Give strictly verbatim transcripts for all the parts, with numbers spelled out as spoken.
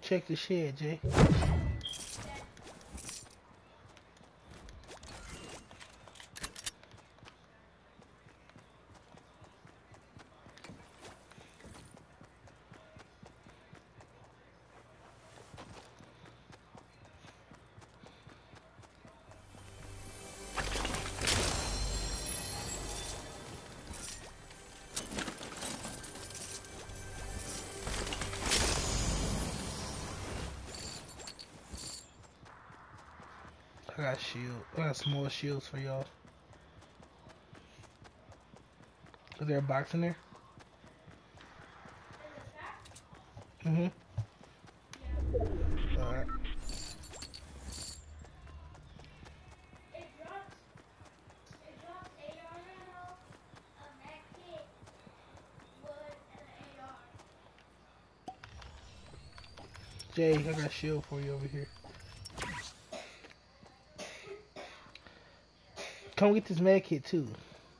check the shed, Jay. I got shield. I got some more shields for y'all. Is there a box in there? Mm-hmm. Alright. Jay, I got a shield for you over here. Come get this med kit too.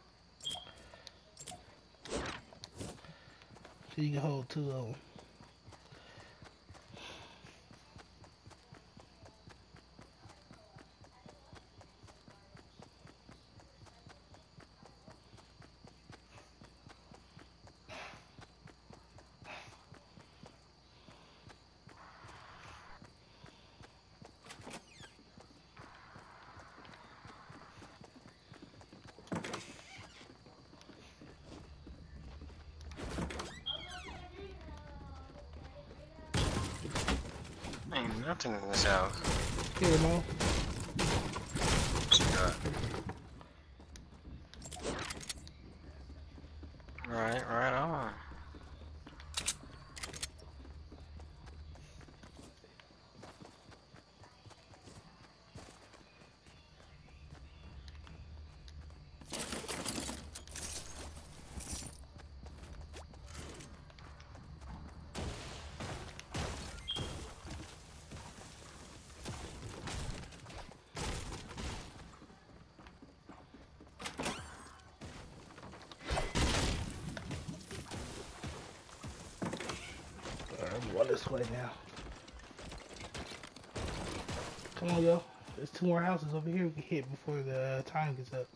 So you can hold two of them. Ain't nothing in this house. Here, Mo. What you got? Right, right on. Alright, I'm going this way now. Come on, yo. There's two more houses over here we can hit before the uh, time gets up.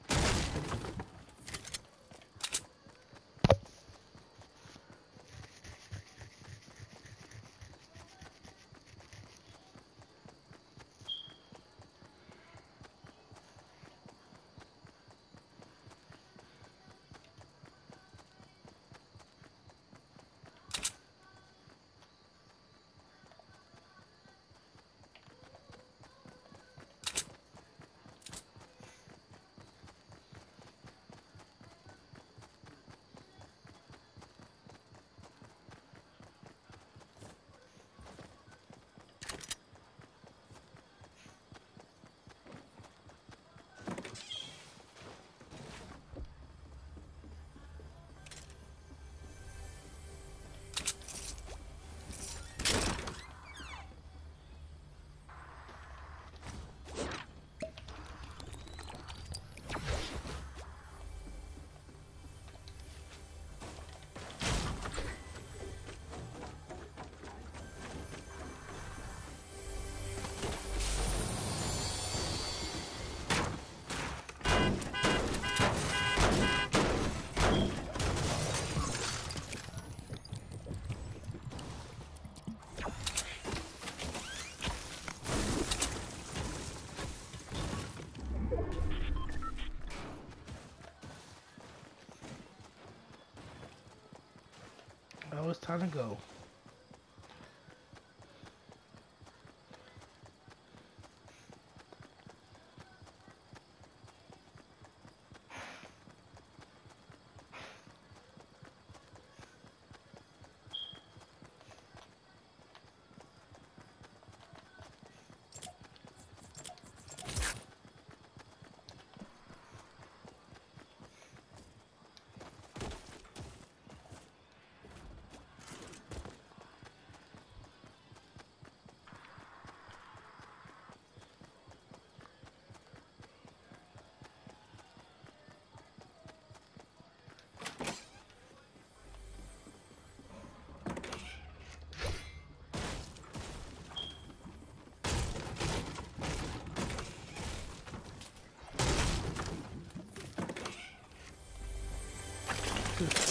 Oh, it's time to go.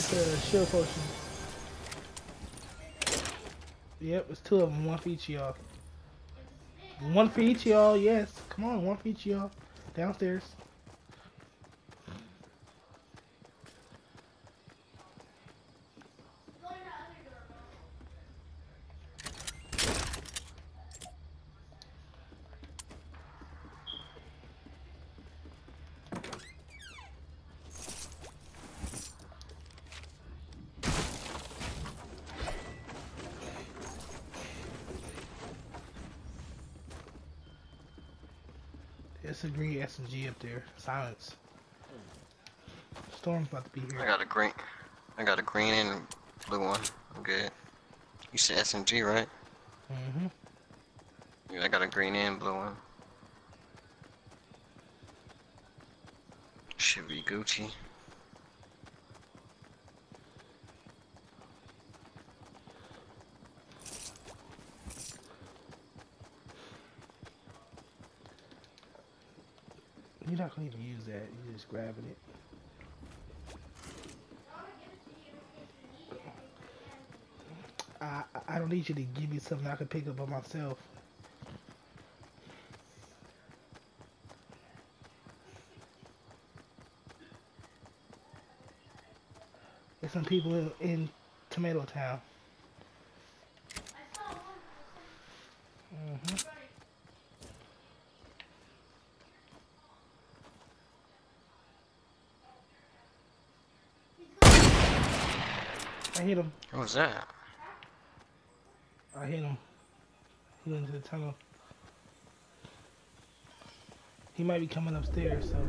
It's a shield potion. Yep, it's two of them. One for each of y'all. One for each of y'all, yes. Come on, one for each of y'all. Downstairs. It's a green S M G up there. Silence. Storm's about to be here. I got a green. I got a green and blue one. I'm good. You said S M G, right? Mm-hmm. Yeah, I got a green and blue one. Should be Gucci. You're not gonna even use that. You're just grabbing it. I I don't need you to give me something I can pick up by myself. There's some people in, in Tomato Town. Mm-hmm. I hit him. What was that? I hit him. He went into the tunnel. He might be coming upstairs, so.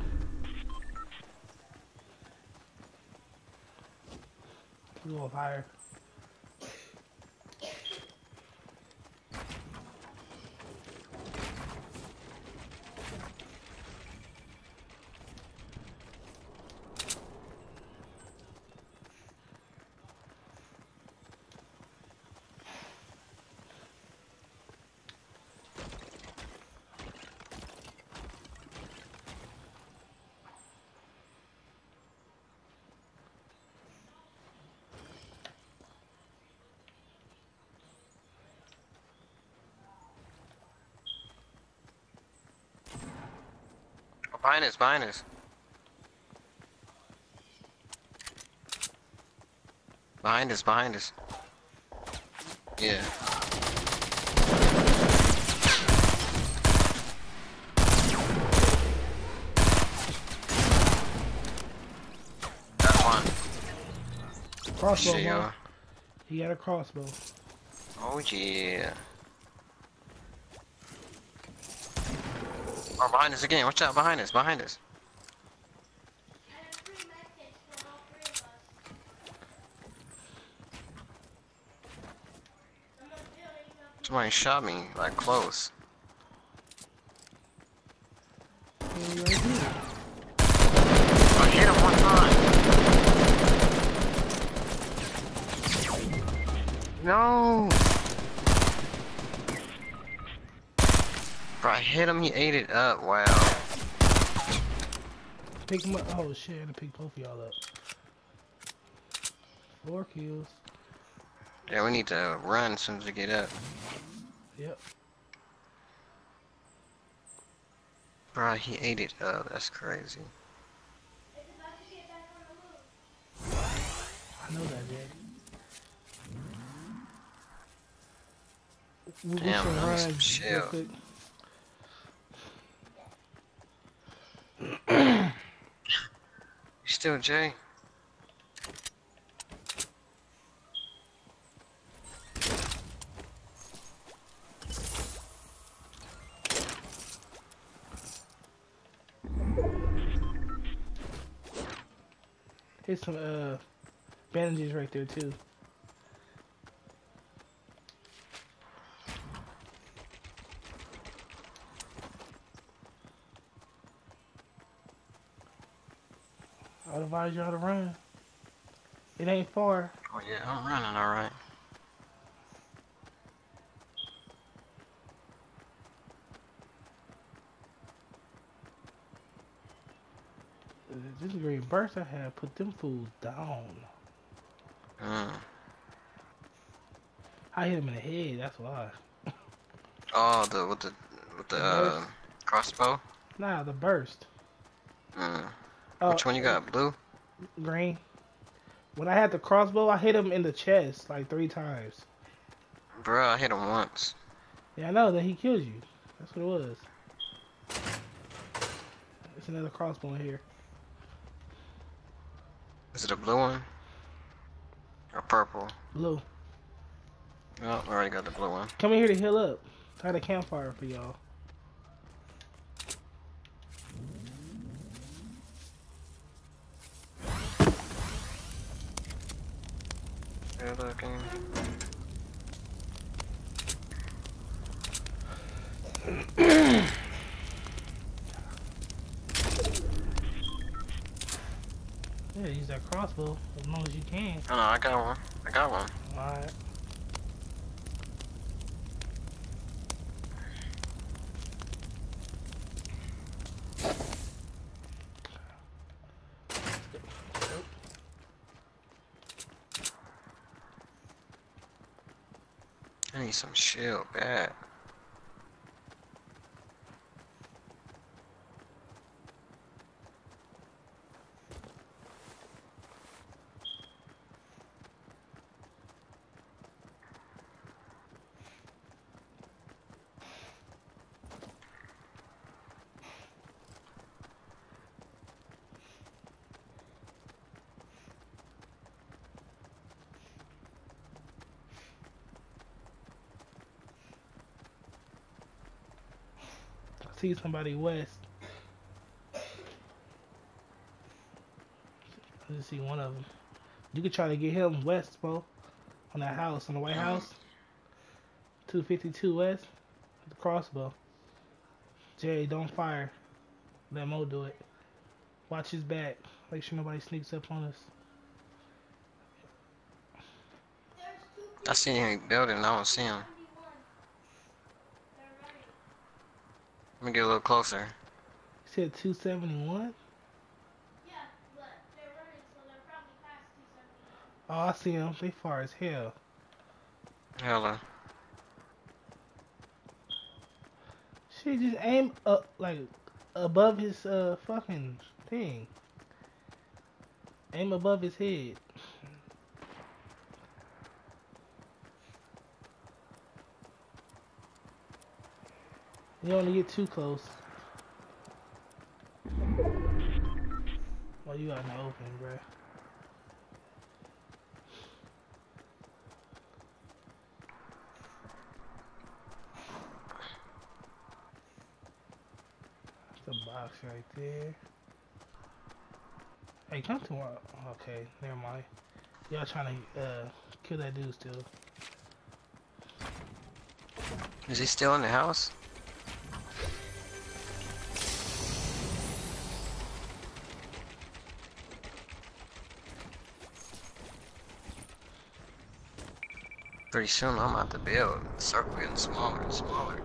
A little higher. Oh, behind us, behind us. Behind us, behind us. Yeah. Got one. Crossbow, Shit, bro. y'all. He got a crossbow. Oh yeah. Oh, behind us again. Watch out, behind us, behind us. Somebody shot me, like, close. He right here. I hit him one time. No! Bro, I hit him, he ate it up, wow. Pick him up. Oh shit, I had to pick both of y'all up. Four kills. Yeah, we need to run as soon as we get up. Yep. Bro, he ate it up, that's crazy. I know that, Daddy. We, we Damn, should man, run some real shit. quick. You still Jay? Here's some uh bandages right there too. I'd advise y'all to run. It ain't far. Oh yeah, I'm running alright. This green burst I had put them fools down. Mm. I hit him in the head. That's why. Oh, the with the with the, The uh, burst. crossbow. Nah, the burst. Mm. Oh, Which one you got? Blue? green. When I had the crossbow, I hit him in the chest like three times. Bro, I hit him once. Yeah, I know. Then he killed you. That's what it was. There's another crossbow in here. Is it a blue one? Or purple? Blue. Oh, I already got the blue one. Come in here to heal up. I had a campfire for y'all. Good looking. Yeah, use that crossbow as long as you can. Oh no, I got one. I got one. Alright. I need some shield bad. I see somebody west. I just see one of them. You could try to get him west, bro. On that house, on the White House. two fifty-two west. The crossbow. Jay, don't fire. Let Mo do it. Watch his back. Make sure nobody sneaks up on us. I see him building. I don't see him. Let me get a little closer. You said two seventy-one? Yeah, but they're running, so they're probably past two seventy-one. Oh, I see them. They far as hell. Hella. Shit, just aim up, like, above his, uh, fucking thing. Aim above his head. You don't want to get too close. Well, you out in the open, bruh. That's a box right there. Hey, come to our... Okay, never mind. Y'all trying to uh, kill that dude still. Is he still in the house? Pretty soon I'm out to build. The circle getting smaller and smaller.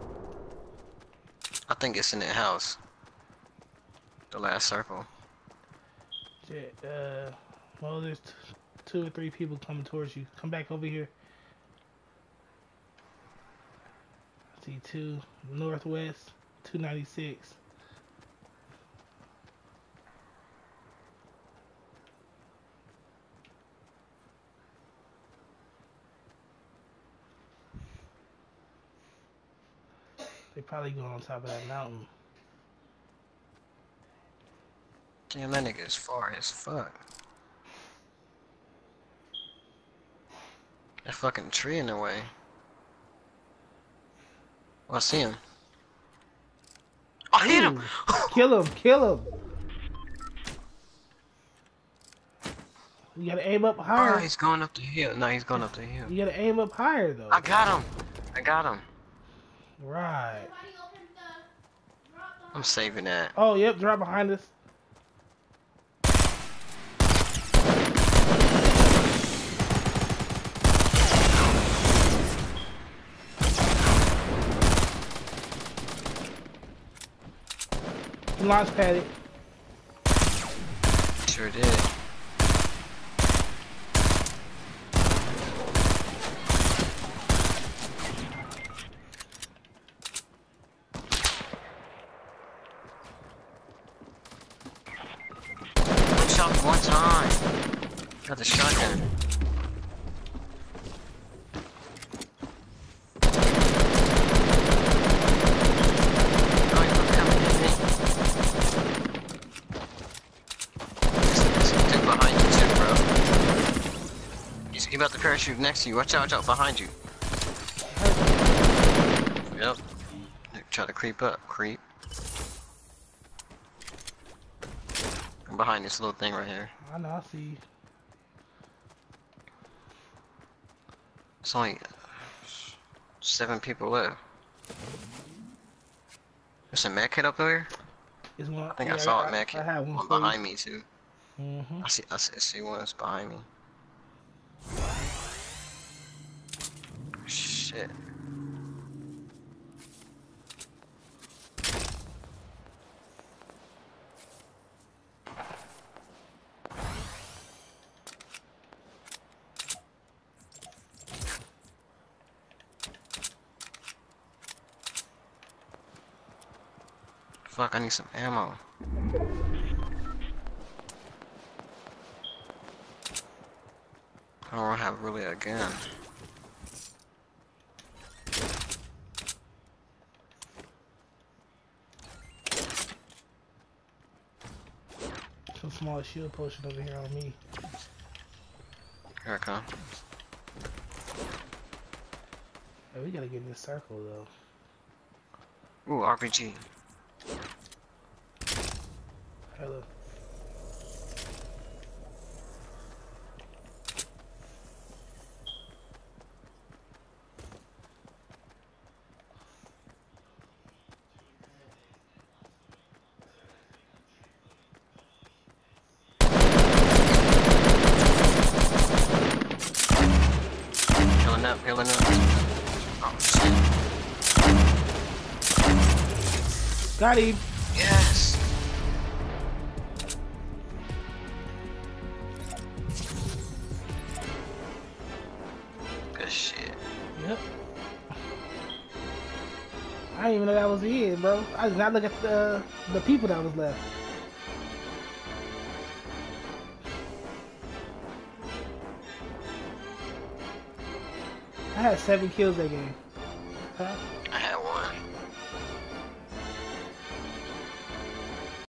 I think it's in the house. The last circle. Shit, uh, well, there's t two or three people coming towards you. Come back over here. I see two northwest, two ninety-six. They probably going on top of that mountain. Damn, that nigga is far as fuck. That fucking tree in the way. Oh, I see him. I hit him! Ooh, kill him, kill him. You gotta aim up higher. Oh, he's going up the hill. No, he's going up the hill. You gotta aim up higher though. I got him. I got him. Right. Somebody opened the drop the I'm saving that. Oh, yep, drop behind us. Launch pad it. Sure did. the shotgun. Oh, you're coming at me. There's there's a dude behind you too, bro. He's, he's about to parachute next to you. Watch out, watch out, behind you. Yep. Try to creep up. Creep. I'm behind this little thing right here. I know, I see you. It's only seven people left. There's a med kit up there? It's one, I think yeah, I saw I, a med kit. I have one One for behind me too. you. Mm-hmm. I see I see, I see one that's behind me. Shit. Fuck, I need some ammo. I don't have really a gun. Some small shield potion over here on me. Here I come. Hey, we gotta get in this circle though. Ooh, R P G. Hello. Healing up, healing up. Oh shit. Got him. Yes. Good shit. Yep. I didn't even know that was the end, bro. I did not look at the the people that was left. I had seven kills that game. Huh? I had one.